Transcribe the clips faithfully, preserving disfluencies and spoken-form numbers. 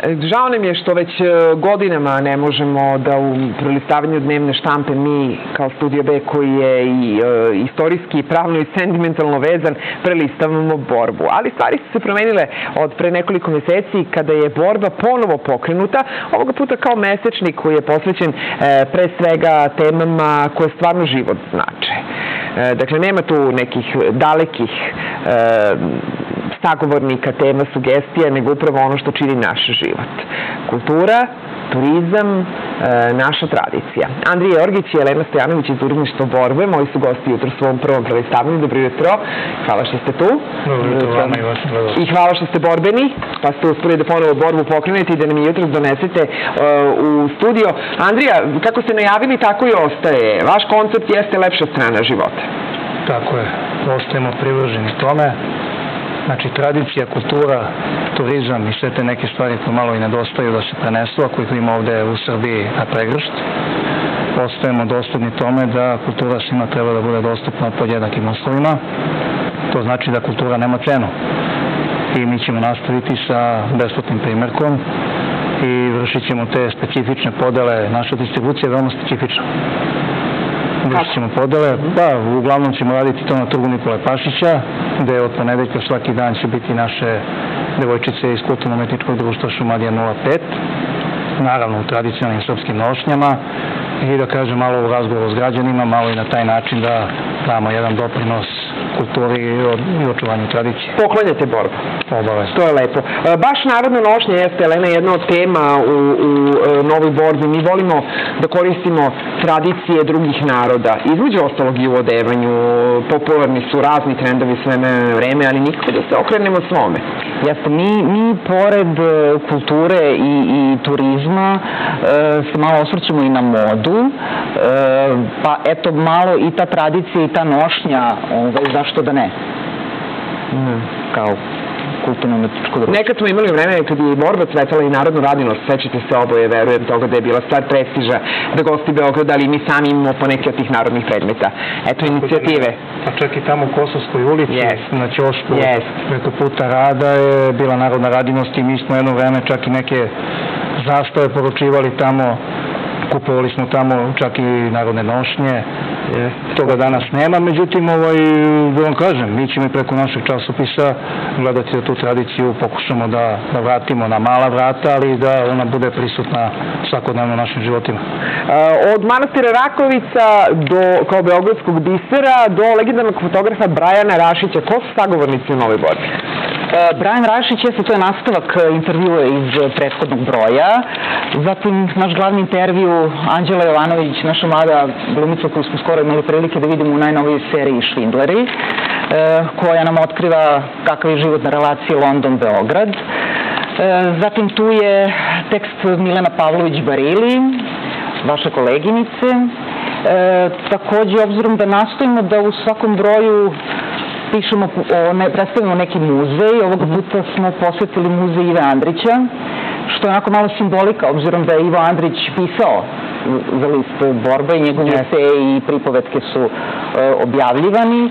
Žao nam je što već godinama ne možemo da u prolistavanju dnevne štampe mi, kao Studio B, koji je i istorijski, pravno i sentimentalno vezan, prelistavamo borbu. Ali stvari su se promenile od pre nekoliko meseci kada je borba ponovo pokrenuta, ovoga puta kao mesečnik koji je posvećen pre svega temama koje stvarno život znače. Dakle, nema tu nekih dalekih sagovornika, tema, sugestija, nego upravo ono što čini naš život. Kultura, turizam, naša tradicija. Andrija Jorgić i Jelena Stojanović iz Uredništva Borbe, moji su gosti jutro u svom prvom prelistavanju. Dobro jutro. Hvala što ste tu. Dobro jutro vama i vašim gledalcima. I hvala što ste borbeni, pa ste uspeli da ponovo borbu pokrenete i da nam je jutro donesete u studio. Andrija, kako ste najavili, tako i ostaje. Vaš koncept jeste lepša strana života. Tako je. Ostajemo privrženi tome. Znači, tradicija, kultura, turizam i sve te neke stvari koje malo i nedostaju da se prenesu, ako ih ima ovde u Srbiji na pregršt. Ostajemo dostupni tome da kultura svima treba da bude dostupna pod jednakim uslovima. To znači da kultura nema cenu. I mi ćemo nastaviti sa besplatnim primjerkom i vršit ćemo te specifične podele. Naša distribucija je veoma specifična. Vršit ćemo podele. Da, uglavnom ćemo raditi to na trgu Nikole Pašića, gde od ponedeljka svaki dan će biti naše devojčice iz Kulturno-umetničkog društva Šumadija nula pet, naravno u tradicionalnim srpskim nošnjama, i da kažem malo u razgovoru s građanima, malo i na taj način da damo jedan doprinos kulturi i očuvanju tradicije. Poklanjate borbu. Obavezno. To je lepo. Baš narodna nošnja jeste, Elena, jedna od tema u novoj borbi. Mi volimo da koristimo tradicije drugih naroda. Između ostalog i u odevanju. Popularni su razni trendovi sve vreme, ali nikako da se okrenemo svome. Jeste, mi pored kulture i turizma se malo osvrćemo i na modu, pa eto malo i ta tradicija i ta nošnja, zašto da ne? Kao kulturno-umetničko društvo. Nekad smo imali vreme kad je borba cvetala i narodnu radinost, sećate se oboje, verujem toga da je bila stvar prestiža da gosti Beograda, ali mi sami imamo po neke od tih narodnih predmeta. Eto inicijative. Pa čak i tamo u Kosovskoj ulici, na ćošku, preko puta rada je bila narodna radinost i mi smo jedno vreme čak i neke zastave poručivali tamo. Kupovali smo tamo čak i narodne nošnje, toga danas nema, međutim, da vam kažem, mi ćemo preko našeg časopisa gledati da tu tradiciju pokušamo da vratimo na mala vrata, ali da ona bude prisutna svakodnevno u našim životima. Od manastira Rakovica kao beogradskog bisera do legendarnog fotografa Brajana Rašića, ko su sagovornici u novoj borbi? Brajan Rašić jeste, to je nastavak intervjua iz prethodnog broja. Zatim, naš glavni intervju, Anđela Jovanović, naša mlada glumica koju smo skoro imali prilike da vidimo u najnovijoj seriji Švindleri, koja nam otkriva kakav je život na relaciji London-Beograd. Zatim, tu je tekst Milena Pavlović-Barili, vaše koleginice. Takođe, obzirom da nastojimo da u svakom broju pišemo, predstavimo neki muzej. Ovoga puta smo posvetili muzej Ive Andrića, što je onako malo simbolika, obzirom da je Ivo Andrić pisao za list borbe i njegove eseje i pripovetke su objavljivani.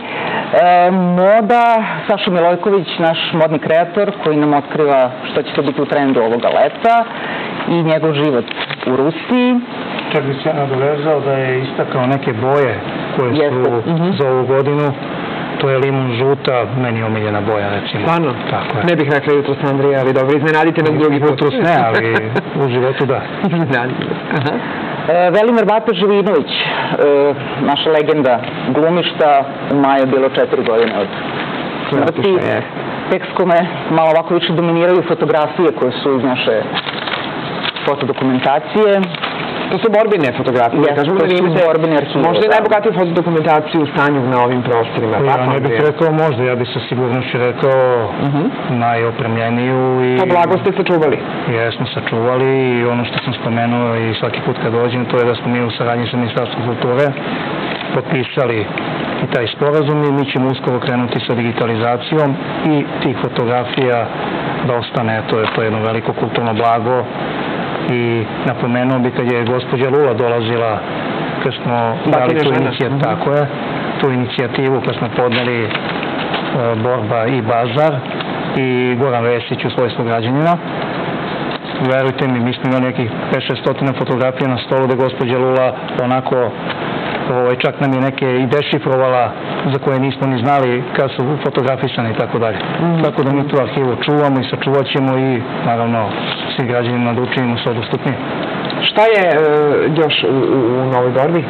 Moda, Saša Milojković, naš modni kreator, koji nam otkriva što će to biti u trendu ovoga leta i njegov život u Rusiji. Čak bi se nadovezao da je istakao neke boje koje su za ovu godinu. To je limun žuta, meni je omiljena boja, recimo. Stvarno? Ne bih rekla jutros, Andrija, ali dobro, iznenadite nas drugi put. Jutros ne, ali u životu da. Iznenadite nas. Velimir Bata Živinović, naša legenda glumišta, u maju bilo četiri godine od smrti. Tekst kome malo ovako više dominiraju fotografije koje su iz naše fotodokumentacije. To su borbine fotografije. Jesu, to su borbine arhive. Možda je najbogatiju fotodokumentaciju u stanju na ovim prostorima. Ja ne bih rekao možda, ja bih sa sigurnošću rekao najopremljeniju. To blago ste sačuvali? Jesmo sačuvali i ono što sam spomenuo i svaki put kad dođem, to je da smo mi u saradnji sa Ministarstvom kulture potpisali i taj sporazum i mi ćemo uskoro krenuti sa digitalizacijom i tih fotografija da ostane, to je jedno veliko kulturno blago. I napomenuo bi kad je gospođa Lula dolazila, kad smo dali tu inicijativu, tako je, tu inicijativu kad smo podneli Borba i Bazar i Goran Vesić u svojstvu građanina, verujte mi, mi smo imali nekih pet šest stotina fotografija na stolu gde gospođa Lula onako, čak nam je neke i dešifrovala za koje nismo ni znali kad su fotografisane i tako dalje. Tako da mi tu arhivu čuvamo i sačuvat ćemo i naravno svi građanima da učinimo sve dostupnije. Šta je još u Novoj Borbi?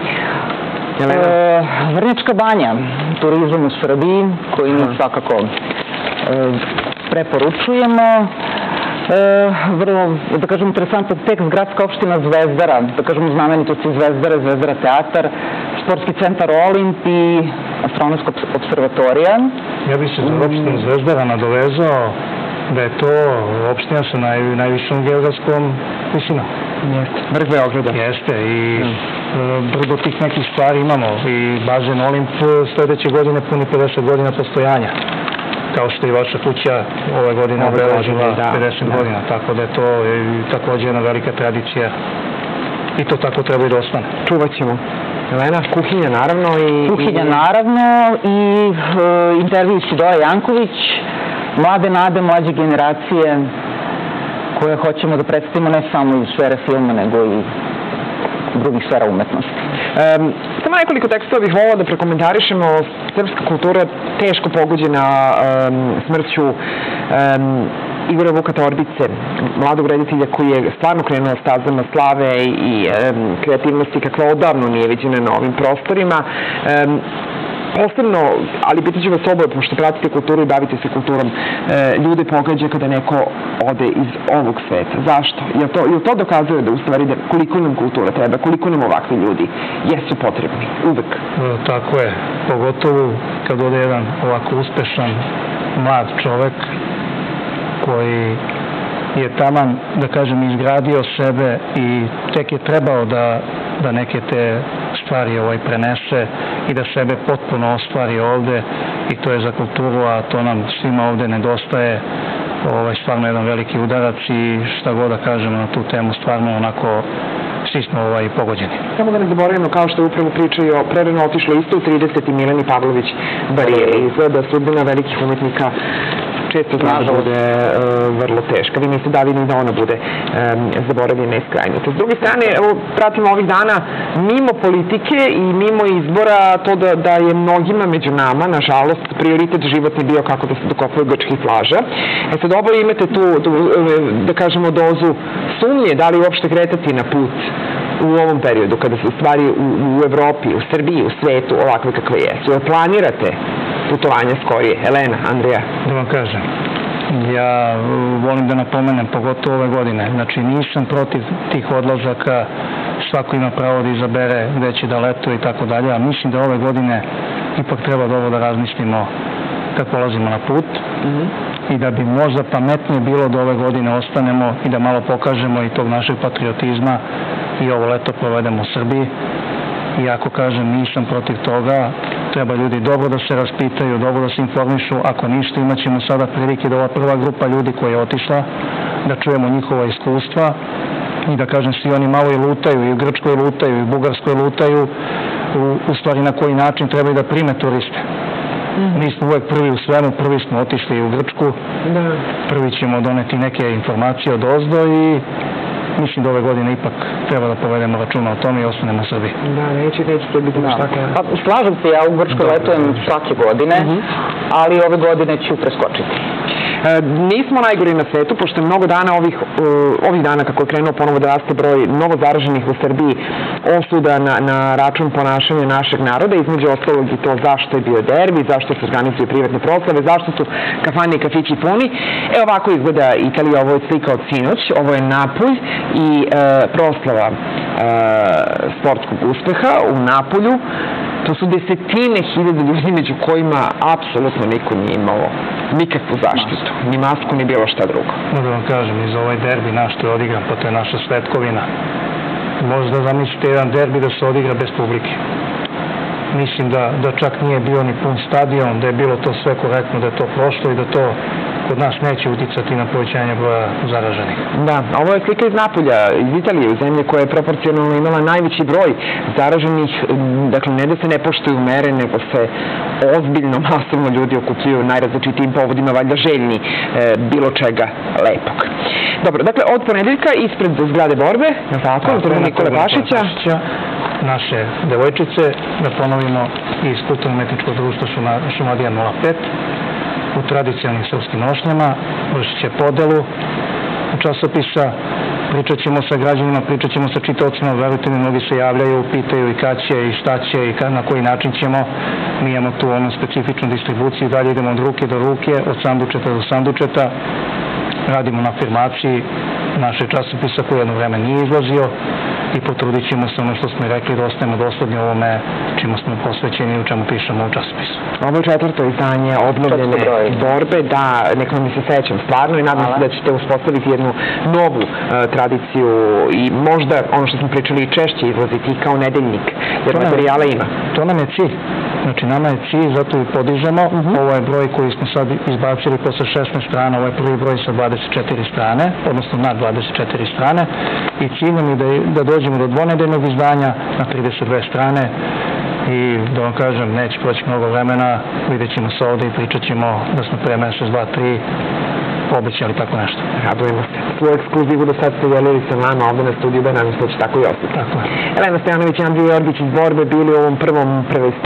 Vrnjačka banja, turizam u Srbiji, koji mi svakako preporučujemo. Vrlo, da kažem, interesantan tekst, gradska opština Zvezdara, da kažem, znamenitosti Zvezdara, Zvezdara teatar, sportski centar Olimp i astronomska observatorija. Ja bih se za opštinu Zvezdara nadovezao da je to opština sa najvišom geografskom visinom. Jeste, vrh Beograda. Jeste i brdo tih nekih stvari imamo i bazen Olimp sledeće godine puni pedeset godina postojanja. Kao što i vaša kuća ove godine obeležila pedeset godina, tako da je to također jedna velika tradicija i to tako treba i da ostane. Čuvat ćemo. Elena, kuhinja naravno i... Kuhinja naravno i intervju Sidora Janković, mlade nade, mlađe generacije koje hoćemo da predstavimo ne samo iz sfere filma, nego i drugih sfera umetnosti. Samo nekoliko tekstova bih volila da prekomentarišemo. Srpska kultura teško pogođena smrću Igora Vuka Torbice, mladog reditelja koji je stvarno krenuo stazama slave i kreativnosti kakva odavno nije viđena na ovim prostorima. Posebno, ali pitat ću vas oboje, pošto pratite kulturu i bavite se kulturom, ljude pogađa kada neko ode iz ovog sveta. Zašto? Jer to dokazuje da u stvari koliko nam kultura treba, koliko nam ovakvi ljudi jesu potrebni, uvek. Tako je, pogotovo kad ode jedan ovako uspešan mlad čovek koji je taman, da kažem, izgradio sebe i tek je trebao da neke te stvari prenese i da sebe potpuno ostvari ovde i to je za kulturu, a to nam svima ovde nedostaje. Stvarno jedan veliki udarac i šta god da kažemo na tu temu, stvarno onako svi smo pogođeni. Samo da ne zaboravimo, kao što je upravo pričao, prerano otišlo isto u trideseti Mileni Pavlović Barije. Izgleda sudbina velikih umetnika često zna da bude vrlo teška. Vi mislite da vidim da ona bude zaboravljena i skrajnuta. S druge strane, pratimo ovih dana mimo politike i mimo izbora to da je mnogima među nama, nažalost, prioritet životni bio kako da se dokopaju grčkih plaža. E sad oboje imate tu, da kažemo, dozu sumnje, da li uopšte kretati na put u ovom periodu, kada su stvari u Evropi, u Srbiji, u svetu ovakve kakve jesu. Planirate putovanja skorije? Elena, Andrija? Da vam kažem, ja volim da napomenem, pogotovo ove godine, znači nisam protiv tih odlazaka, svako ima pravo da izabere gde će da letuje i tako dalje, a mislim da ove godine ipak treba dobro da razmislimo kad polazimo na put i da bi možda pametnije bilo da ove godine ostanemo i da malo pokažemo i tog našeg patriotizma i ovo leto provedemo u Srbiji. I ako kažem nisam protiv toga, treba ljudi dobro da se raspitaju, dobro da se informišu. Ako ništa, imat ćemo sada prilike da ova prva grupa ljudi koja je otišla, da čujemo njihova iskustva i da kažem svi oni malo i lutaju, i u Grčkoj lutaju, i u Bugarskoj lutaju, u stvari na koji način trebaju da prime turiste. Mi smo uvek prvi u svemu, prvi smo otišli u Grčku, prvi ćemo doneti neke informacije od ozdo i mislim da ove godine ipak treba da povedemo računa o tome i ostanemo u Srbiji. Da, neće, neće to biti baš tako. Slažem se, ja u Grčkoj letujem svake godine, ali ove godine ću preskočiti. Nismo najgori na svetu, pošto je mnogo dana ovih dana kako je krenuo ponovo da raste broj novo zaraženih u Srbiji, osuda na račun ponašanja našeg naroda, između ostalog i to zašto je bio derbi, zašto se organizuju privatne proslave, zašto su kafane i kafići puni. E ovako izgleda Italija, ovo je slika od sinoć, ovo je Napulj i proslava sportskog uspeha u Napulju. To su desetine hiljada ljudi među kojima apsolutno niko nije imao nikakvu zaštitu, ni masku, ni bilo šta drugo. Da vam kažem, i za ovaj derbi naš što je odigran, pa to je naša svetkovina. Možda zamislite jedan derbi da se odigra bez publike. Mislim da čak nije bio ni pun stadion, da je bilo to sve korektno, da je to prošlo i da to kod nas neće uticati na povećanje broja zaraženih. Da, ovo je slika iz Napolja, iz Italije, u zemlje koja je proporcionalno imala najveći broj zaraženih. Dakle, ne da se ne poštuju mere, nego se ozbiljno, masovno ljudi okupljuju najrazličitijim povodima, valjda željni bilo čega lepog. Dobro, dakle, od ponedeljka ispred zgrade borbe, je li tako, u trgu Nikole Pašića, naše devojčice, da ponovimo, iz Kulturno-umetničkog društva Šumadija nula pet, u tradicionalnim srpskim nošnjama, vršit će podelu časopisa, pričat ćemo sa građanima, pričat ćemo sa čitaocima, verujte mi, mnogi se javljaju, pitaju i kad će, i šta će, i na koji način ćemo. Mi imamo tu onu specifičnu distribuciju, dalje idemo od ruke do ruke, od sandučeta do sandučeta, radimo na afirmaciji našeg časopisa koji jedno vreme nije izlazio i potrudit ćemo se ono što smo i rekli da ostajemo dosledni ovome čemu smo posvećeni i u čemu pišemo u časopisu. Ovo je četvrto izdanje obnovljene borbe, da, nekako mi se sećam stvarno i nadam se da ćete uspostaviti jednu novu tradiciju i možda ono što smo pričali i češće izlaziti kao nedeljnik, jer materijala ima. To nam je cilj. Znači, nama je cilj, zato i podižemo. Ovo je broj koji smo sad izbacili posle šesnaest strana, ovo je prvi broj sa dvadeset četiri strane, odnosno na dvadeset četiri strane, i cilj nam je da dođemo do dvonedeljnog izdanja na trideset dve strane i da vam kažem, neće proći mnogo vremena, vidjet ćemo se ovde i pričat ćemo da smo pre mesec, dva, tri obećali tako nešto. Radujemo se. Svoju ekskluzivu do sad ste delili sa nama ovde na studiju, da nadam se da će tako i ostati. Tako je. Elena Stojanović i Andrija Jorgić iz borbe bili u ovom prvom prvoj